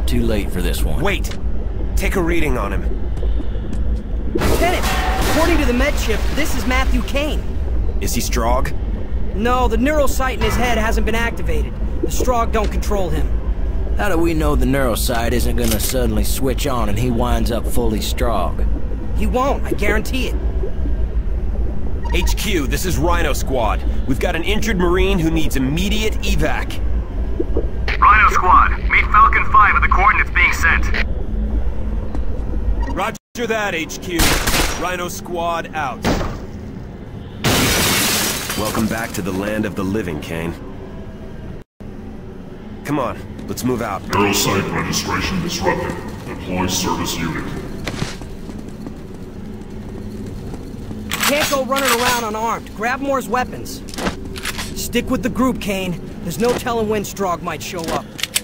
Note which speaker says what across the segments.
Speaker 1: too late for this one.
Speaker 2: Wait! Take a reading on him.
Speaker 3: Lieutenant, according to the med chip, this is Matthew Kane.
Speaker 2: Is he Strogg?
Speaker 3: No, the neural sight in his head hasn't been activated. The Strogg don't control him.
Speaker 1: How do we know the neurosite isn't gonna suddenly switch on and he winds up fully Strogg?
Speaker 3: He won't, I guarantee it.
Speaker 2: HQ, this is Rhino Squad. We've got an injured Marine who needs immediate evac.
Speaker 4: Rhino Squad, meet Falcon 5 at the coordinates being sent.
Speaker 2: Roger that, HQ. Rhino Squad out. Welcome back to the land of the living, Kane. Come on, let's move out.
Speaker 5: Neurosite registration disrupted. Deploy service unit.
Speaker 3: Can't go running around unarmed. Grab Moore's weapons. Stick with the group, Kane. There's no telling when Strogg might show up.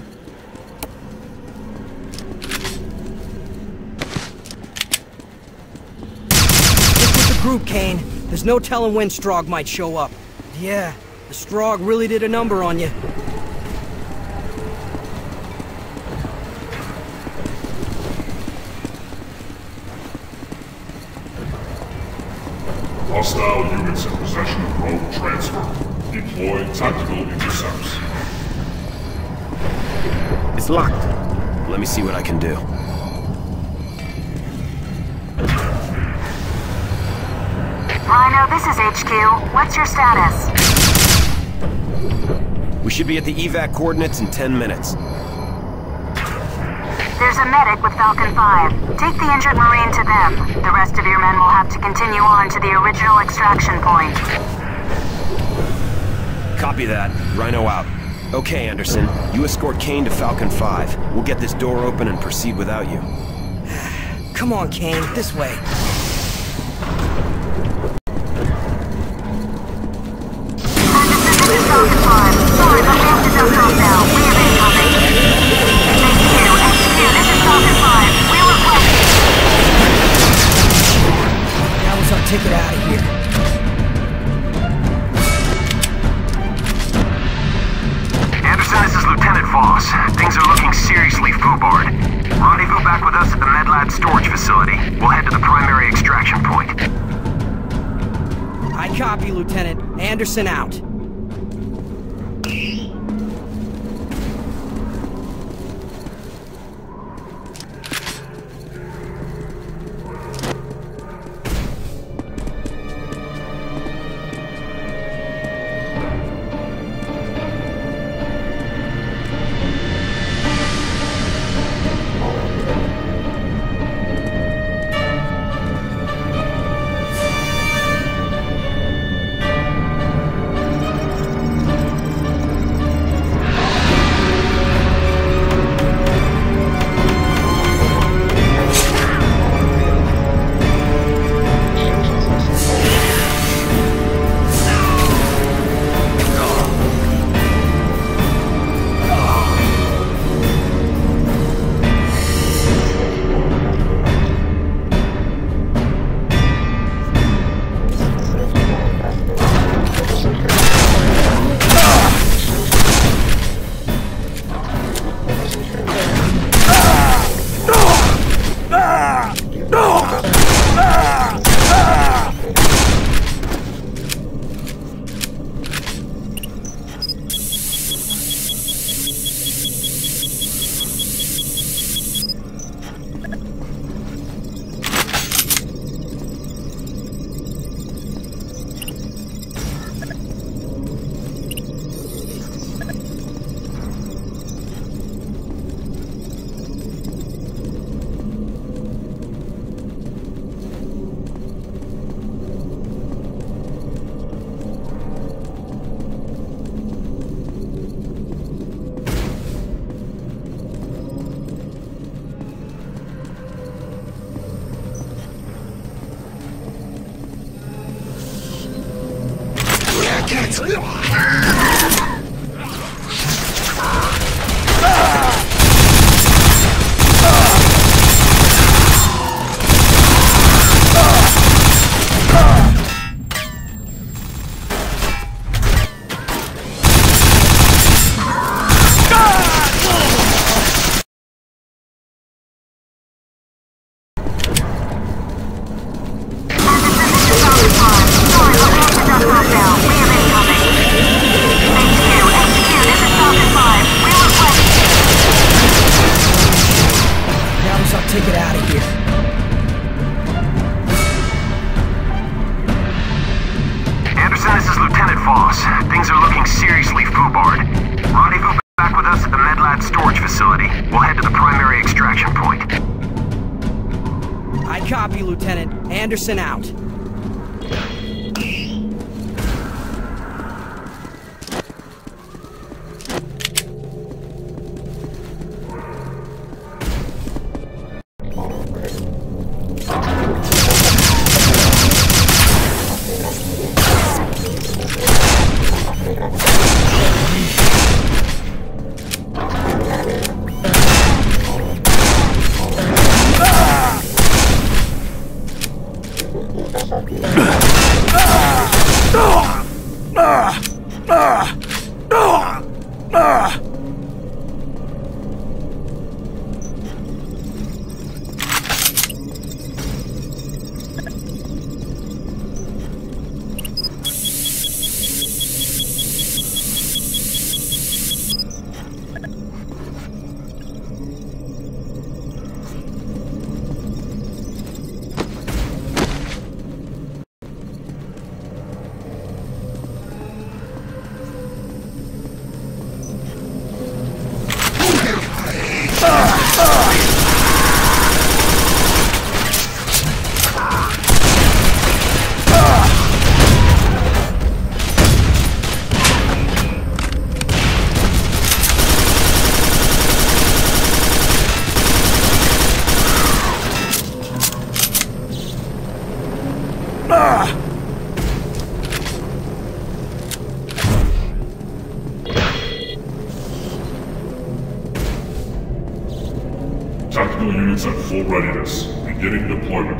Speaker 3: Stick with the group, Kane. There's no telling when Strogg might show up. Yeah, the Strogg really did a number on you.
Speaker 5: Hostile units in possession of probe transfer. Deploy tactical intercepts.
Speaker 2: It's locked. Let me see what I can do.
Speaker 6: Rhino, this is HQ. What's your status?
Speaker 2: We should be at the evac coordinates in 10 minutes.
Speaker 6: There's a medic with Falcon 5. Take the injured Marine to them. The rest of your men will have to continue on to the original extraction point.
Speaker 2: Copy that. Rhino out. Okay, Anderson. You escort Kane to Falcon 5. We'll get this door open and proceed without you.
Speaker 3: Come on, Kane. This way.
Speaker 6: This is Falcon 5. Sorry, but we have to dump off now. We have incoming. HQ, this is Falcon 5. We were Quake.
Speaker 3: That was our ticket out of here.
Speaker 4: Anderson, this is Lieutenant Voss. Things are looking seriously foobarred. Rendezvous back with us at the MedLab storage facility. We'll head to the primary extraction point.
Speaker 3: I copy, Lieutenant. Anderson out. Copy, Lieutenant. Anderson out.
Speaker 5: Tactical units at full readiness. Beginning deployment.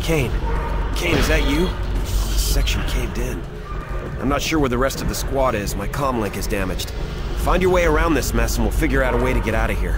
Speaker 2: Kane. Kane, is that you? This section caved in. I'm not sure where the rest of the squad is. My comm link is damaged. Find your way around this mess and we'll figure out a way to get out of here.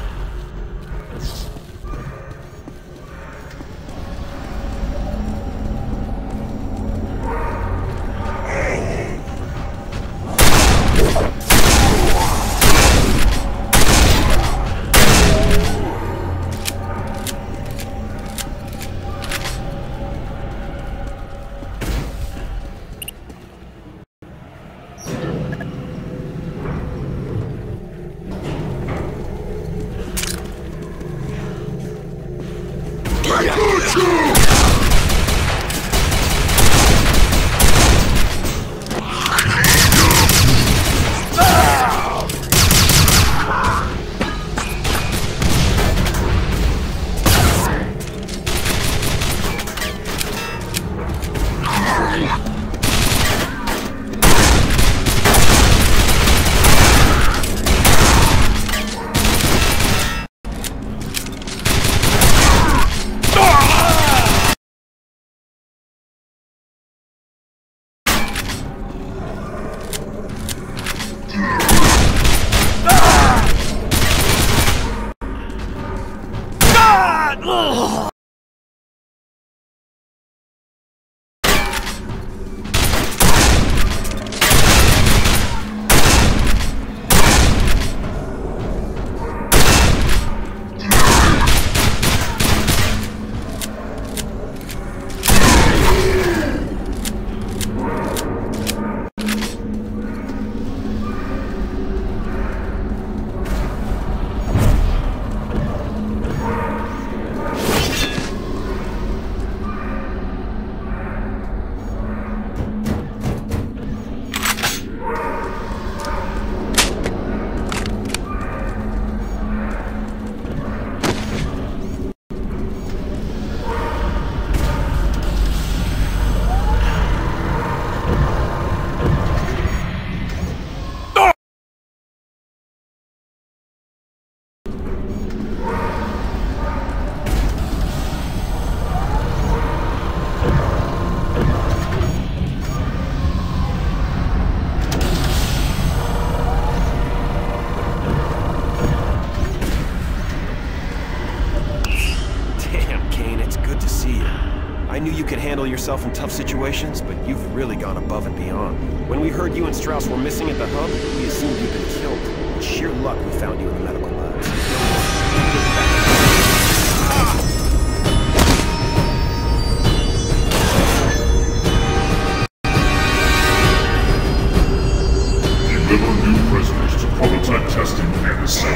Speaker 2: Yourself in tough situations, but you've really gone above and beyond. When we heard you and Strauss were missing at the hub, we assumed you'd been killed. With sheer luck, we found you in the medical labs.
Speaker 5: Deliver new prisoners to prototype testing and assembly.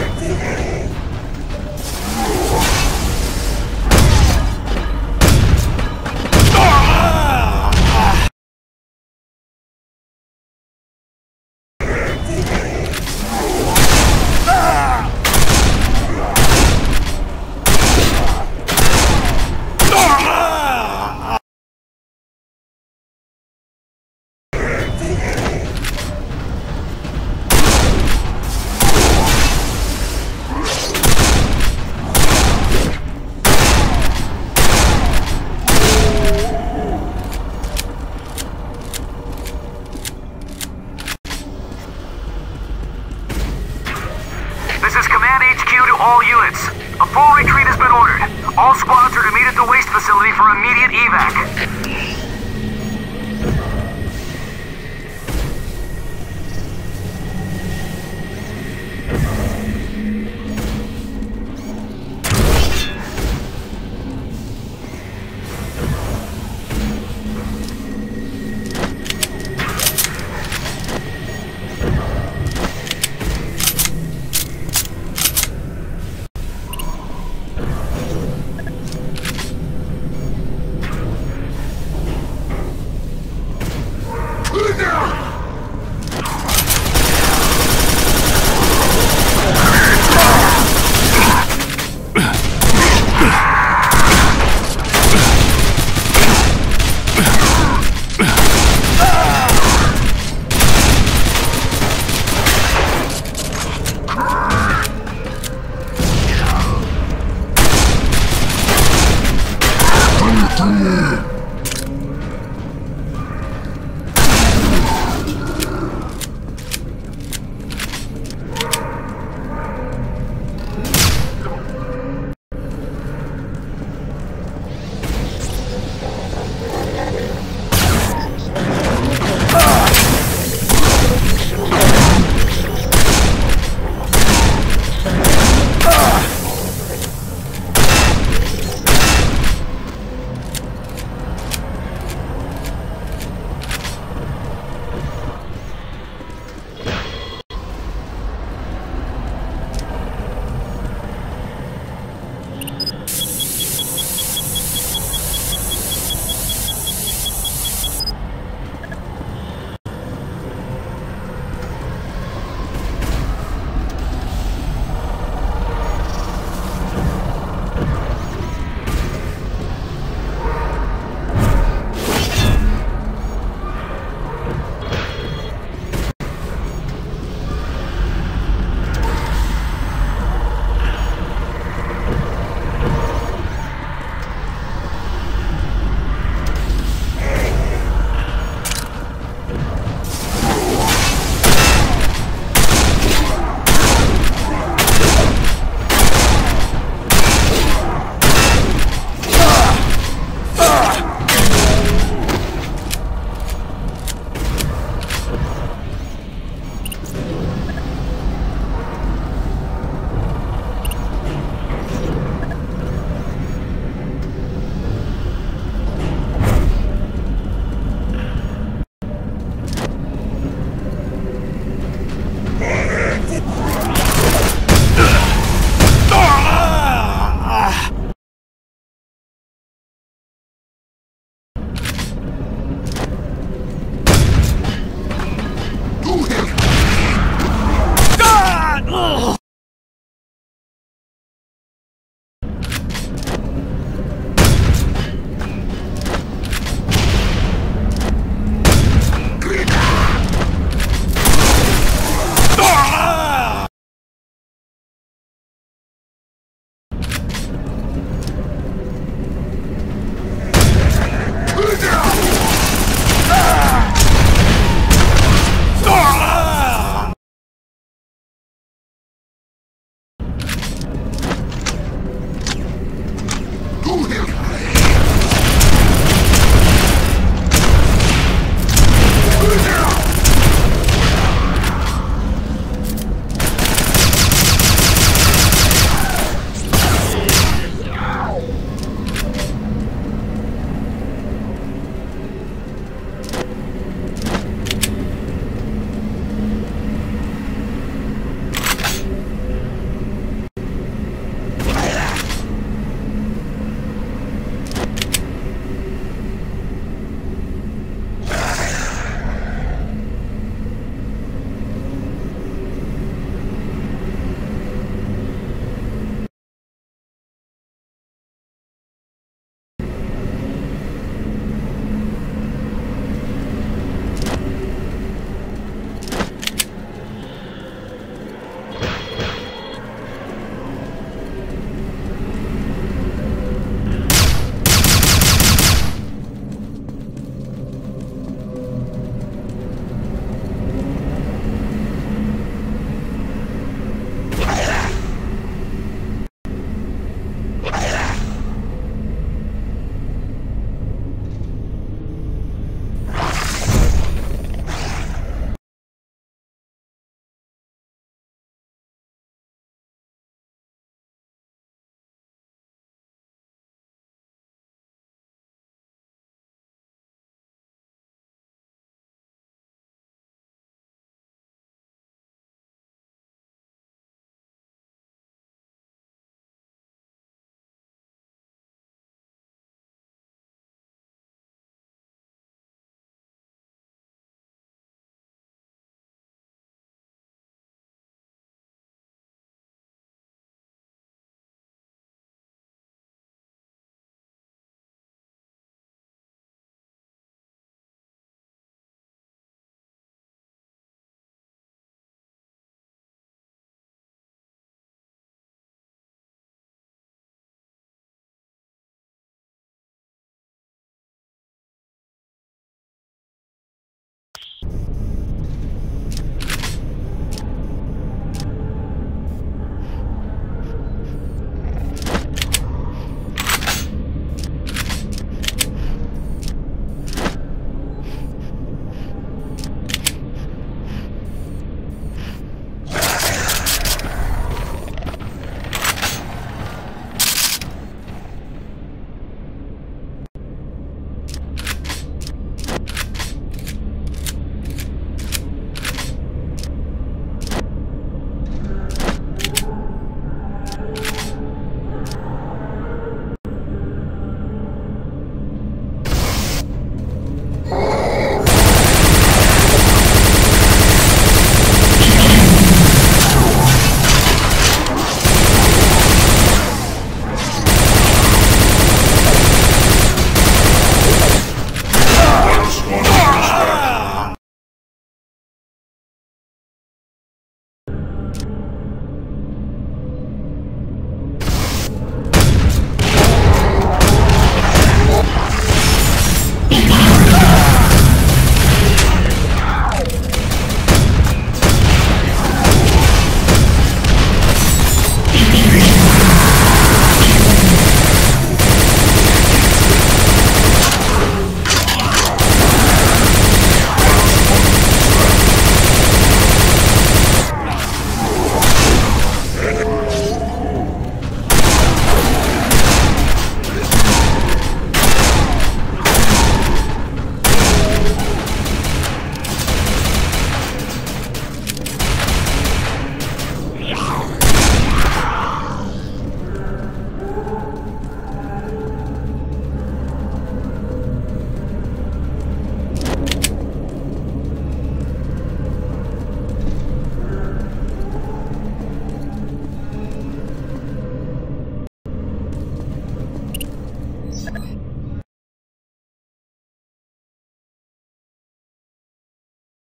Speaker 4: All units, a full retreat has been ordered. All squads are to meet at the waste facility for immediate evac.